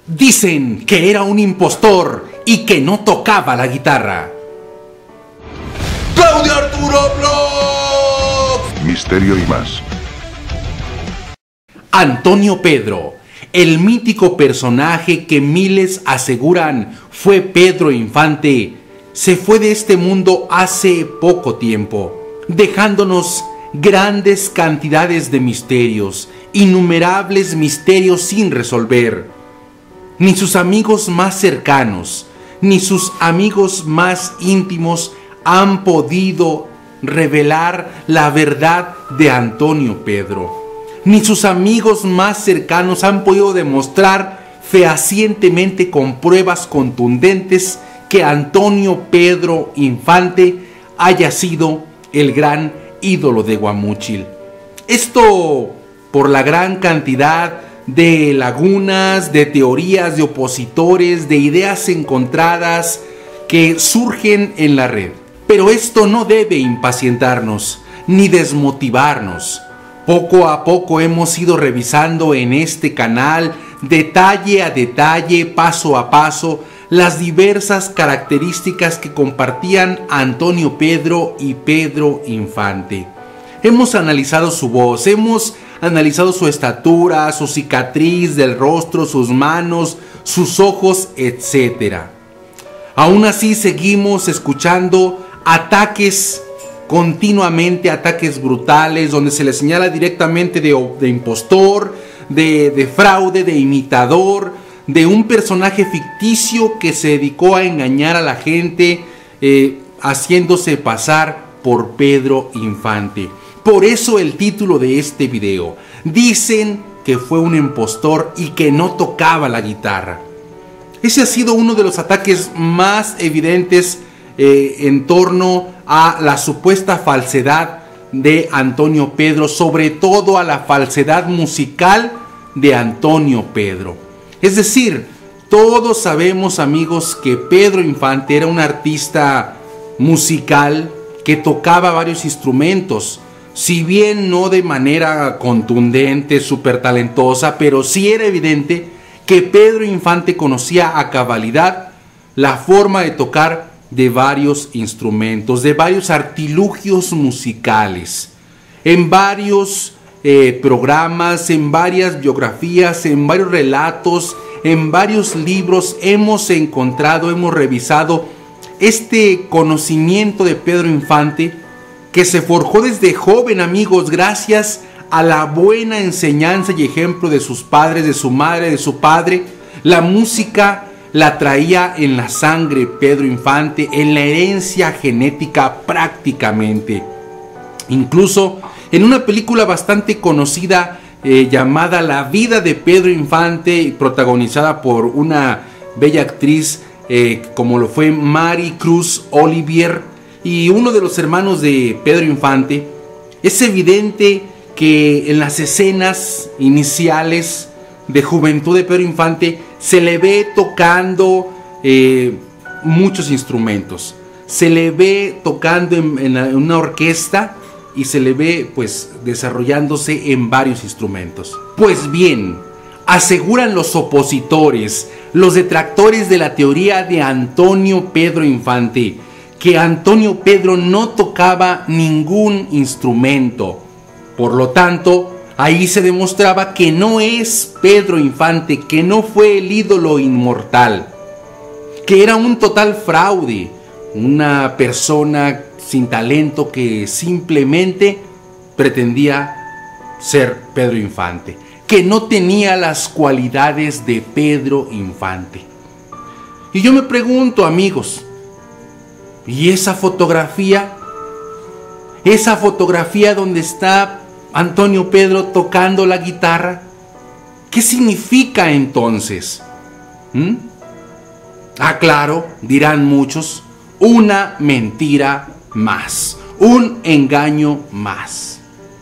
Dicen que era un impostor y que no tocaba la guitarra. ¡Claudio Arturo Vlogs! Misterio y más. Antonio Pedro, el mítico personaje que miles aseguran fue Pedro Infante, se fue de este mundo hace poco tiempo, dejándonos grandes cantidades de misterios, innumerables misterios sin resolver. Ni sus amigos más cercanos, ni sus amigos más íntimos han podido revelar la verdad de Antonio Pedro. Ni sus amigos más cercanos han podido demostrar fehacientemente con pruebas contundentes que Antonio Pedro Infante haya sido el gran ídolo de Guamúchil. Esto por la gran cantidad de lagunas, de teorías, de opositores, de ideas encontradas que surgen en la red. Pero esto no debe impacientarnos ni desmotivarnos. Poco a poco hemos ido revisando en este canal, detalle a detalle, paso a paso, las diversas características que compartían Antonio Pedro y Pedro Infante. Hemos analizado su voz, hemos analizado su estatura, su cicatriz del rostro, sus manos, sus ojos, etc. Aún así seguimos escuchando ataques continuamente, ataques brutales, donde se le señala directamente de impostor, de fraude, de imitador, de un personaje ficticio que se dedicó a engañar a la gente, haciéndose pasar por Pedro Infante. Por eso el título de este video: dicen que fue un impostor y que no tocaba la guitarra. Ese ha sido uno de los ataques más evidentes en torno a la supuesta falsedad de Antonio Pedro, sobre todo a la falsedad musical de Antonio Pedro. Es decir, todos sabemos, amigos, que Pedro Infante era un artista musical que tocaba varios instrumentos. Si bien no de manera contundente, súper talentosa, pero sí era evidente que Pedro Infante conocía a cabalidad la forma de tocar de varios instrumentos, de varios artilugios musicales. En varios programas, en varias biografías, en varios relatos, en varios libros hemos encontrado, hemos revisado este conocimiento de Pedro Infante, que se forjó desde joven, amigos, gracias a la buena enseñanza y ejemplo de sus padres, de su madre, de su padre. La música la traía en la sangre Pedro Infante, en la herencia genética prácticamente. Incluso en una película bastante conocida llamada La vida de Pedro Infante, protagonizada por una bella actriz como lo fue Mary Cruz Olivier, y uno de los hermanos de Pedro Infante, es evidente que en las escenas iniciales de juventud de Pedro Infante se le ve tocando muchos instrumentos. Se le ve tocando en una orquesta y se le ve pues desarrollándose en varios instrumentos. Pues bien, aseguran los opositores, los detractores de la teoría de Antonio Pedro Infante, que Antonio Pedro no tocaba ningún instrumento. Por lo tanto, ahí se demostraba que no es Pedro Infante, que no fue el ídolo inmortal, que era un total fraude, una persona sin talento que simplemente pretendía ser Pedro Infante, que no tenía las cualidades de Pedro Infante. Y yo me pregunto, amigos, ¿y esa fotografía? Esa fotografía donde está Antonio Pedro tocando la guitarra, ¿qué significa entonces? Ah, claro, dirán muchos, una mentira más, un engaño más.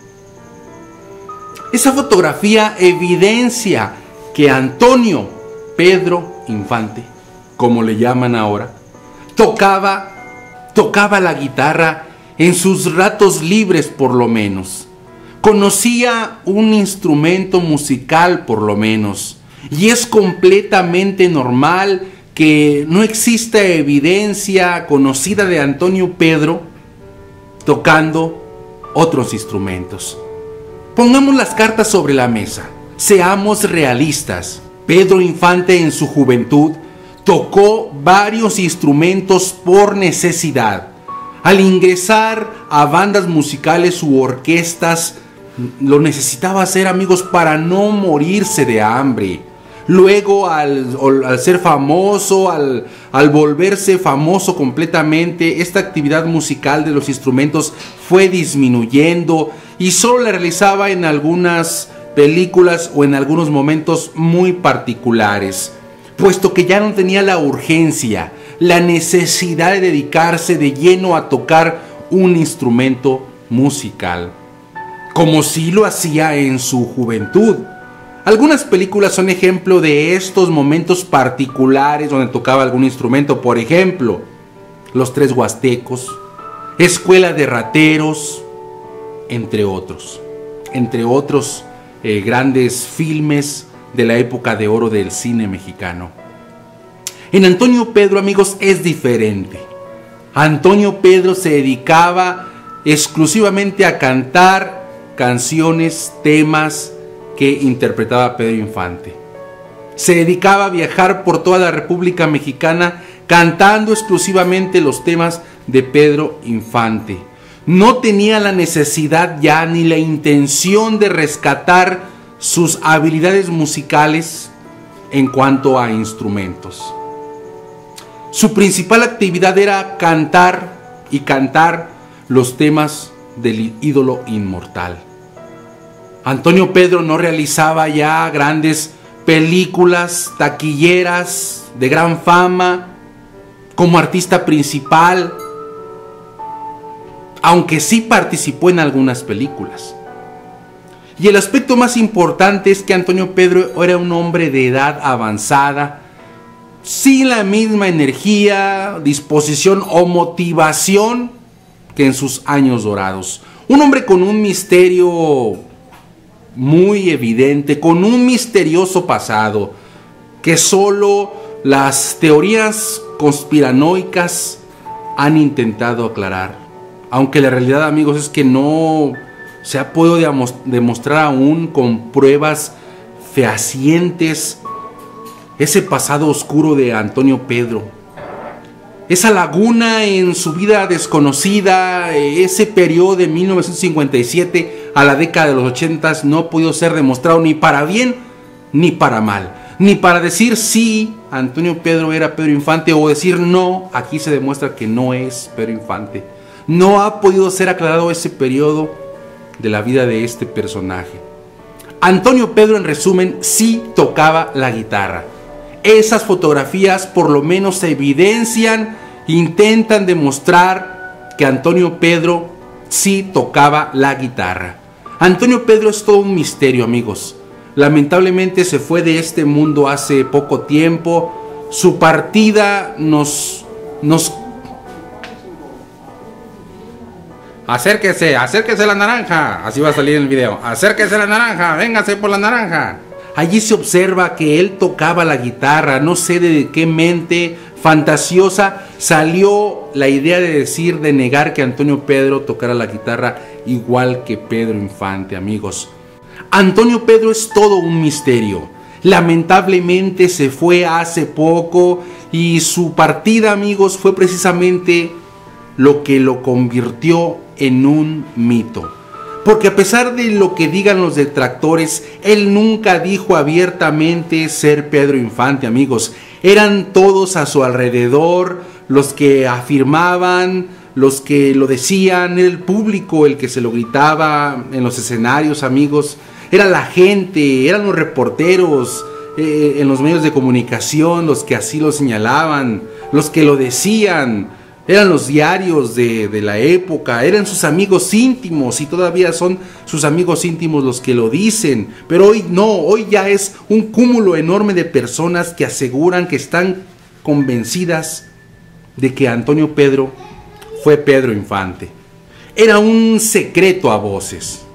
Esa fotografía evidencia que Antonio Pedro Infante, como le llaman ahora, tocaba la guitarra en sus ratos libres por lo menos. Conocía un instrumento musical por lo menos. Y es completamente normal que no exista evidencia conocida de Antonio Pedro tocando otros instrumentos. Pongamos las cartas sobre la mesa. Seamos realistas. Pedro Infante en su juventud tocó varios instrumentos por necesidad. Al ingresar a bandas musicales u orquestas, lo necesitaba hacer, amigos, para no morirse de hambre. Luego, al ser famoso, al volverse famoso completamente, esta actividad musical de los instrumentos fue disminuyendo y solo la realizaba en algunas películas o en algunos momentos muy particulares, puesto que ya no tenía la urgencia, la necesidad de dedicarse de lleno a tocar un instrumento musical, como sí lo hacía en su juventud. Algunas películas son ejemplo de estos momentos particulares donde tocaba algún instrumento. Por ejemplo, Los Tres Huastecos, Escuela de Rateros, entre otros grandes filmes de la época de oro del cine mexicano. En Antonio Pedro, amigos, es diferente. Antonio Pedro se dedicaba exclusivamente a cantar canciones, temas que interpretaba Pedro Infante. Se dedicaba a viajar por toda la República Mexicana cantando exclusivamente los temas de Pedro Infante. No tenía la necesidad ya ni la intención de rescatar sus habilidades musicales en cuanto a instrumentos. Su principal actividad era cantar y cantar los temas del ídolo inmortal. Antonio Pedro no realizaba ya grandes películas taquilleras de gran fama como artista principal, aunque sí participó en algunas películas. Y el aspecto más importante es que Antonio Pedro era un hombre de edad avanzada, sin la misma energía, disposición o motivación que en sus años dorados. Un hombre con un misterio muy evidente, con un misterioso pasado que solo las teorías conspiranoicas han intentado aclarar. Aunque la realidad, amigos, es que no se ha podido demostrar aún con pruebas fehacientes ese pasado oscuro de Antonio Pedro. Esa laguna en su vida desconocida, ese periodo de 1957 a la década de los 80 no ha podido ser demostrado ni para bien ni para mal. Ni para decir sí, Antonio Pedro era Pedro Infante, o decir no, aquí se demuestra que no es Pedro Infante. No ha podido ser aclarado ese periodo de la vida de este personaje. Antonio Pedro, en resumen, sí tocaba la guitarra. Esas fotografías por lo menos evidencian, intentan demostrar que Antonio Pedro sí tocaba la guitarra. Antonio Pedro es todo un misterio, amigos. Lamentablemente se fue de este mundo hace poco tiempo. Su partida nos... Acérquese la naranja. Así va a salir en el video. Acérquese la naranja, véngase por la naranja. Allí se observa que él tocaba la guitarra. No sé de qué mente fantasiosa salió la idea de negar que Antonio Pedro tocara la guitarra igual que Pedro Infante, amigos. Antonio Pedro es todo un misterio. Lamentablemente se fue hace poco y su partida, amigos, fue precisamente lo que lo convirtió en un mito. Porque a pesar de lo que digan los detractores, él nunca dijo abiertamente ser Pedro Infante, amigos. Eran todos a su alrededor los que afirmaban, los que lo decían, era el público el que se lo gritaba en los escenarios, amigos. Era la gente, eran los reporteros en los medios de comunicación los que así lo señalaban, los que lo decían. Eran los diarios de la época, eran sus amigos íntimos y todavía son sus amigos íntimos los que lo dicen. Pero hoy no, hoy ya es un cúmulo enorme de personas que aseguran que están convencidas de que Antonio Pedro fue Pedro Infante. Era un secreto a voces.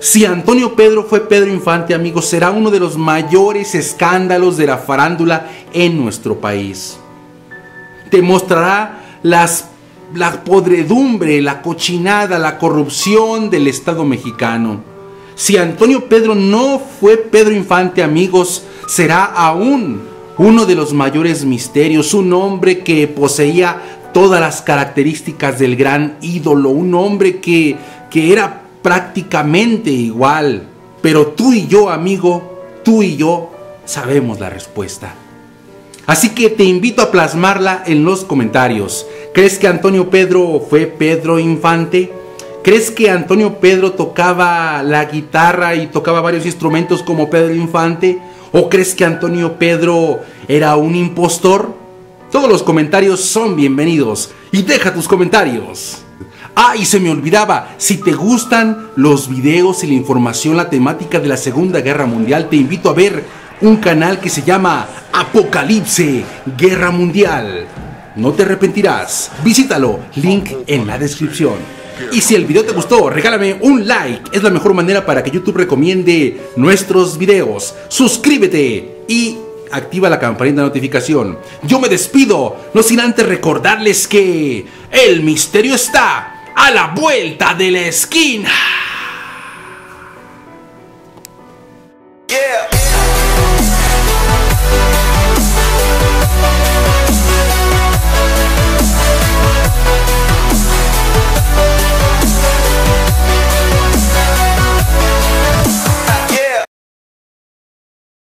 Si Antonio Pedro fue Pedro Infante, amigos, será uno de los mayores escándalos de la farándula en nuestro país. Demostrará la podredumbre, la cochinada, la corrupción del Estado mexicano. Si Antonio Pedro no fue Pedro Infante, amigos, será aún uno de los mayores misterios, un hombre que poseía todas las características del gran ídolo, un hombre que era prácticamente igual. Pero tú y yo, amigo, tú y yo sabemos la respuesta. Así que te invito a plasmarla en los comentarios. ¿Crees que Antonio Pedro fue Pedro Infante? ¿Crees que Antonio Pedro tocaba la guitarra y tocaba varios instrumentos como Pedro Infante? ¿O crees que Antonio Pedro era un impostor? Todos los comentarios son bienvenidos y deja tus comentarios. Ah, y se me olvidaba, si te gustan los videos y la información, la temática de la Segunda Guerra Mundial, te invito a ver un canal que se llama Apocalipse Guerra Mundial. No te arrepentirás, visítalo, link en la descripción. Y si el video te gustó, regálame un like, es la mejor manera para que YouTube recomiende nuestros videos. Suscríbete y activa la campanita de notificación. Yo me despido, no sin antes recordarles que el misterio está a la vuelta de la esquina.